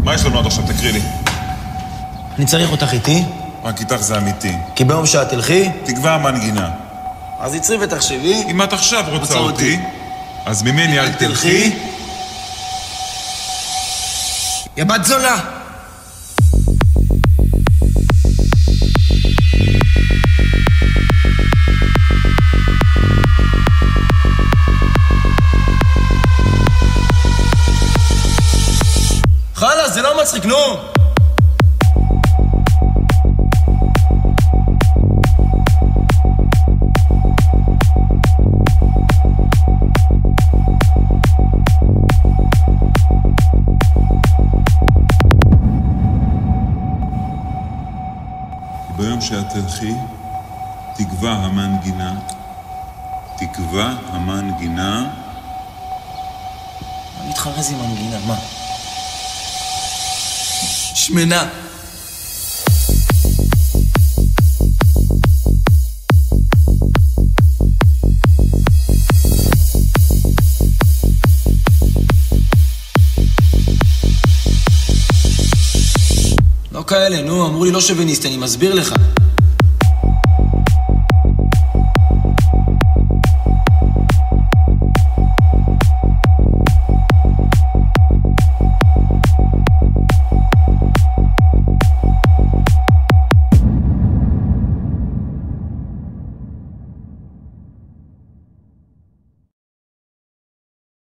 מה יש לנו עד עכשיו? תקריא לי. אני צריך אותך איתי. רק איתך זה אמיתי. כי ביום שאת תלכי... תקבע המנגינה. אז יצרי ותחשבי. אם את עכשיו רוצה אותי, אז ממני אל תלכי. יא בת זונה! חלאס, זה לא מצחיק, נו! ביום שאת תלכי, תקבע המנגינה. תקבע המנגינה. מה מתחרז עם המנגינה? מה? שמנה. לא כאלה, נו, אמרו לי לא שוביניסט, אני מסביר לך.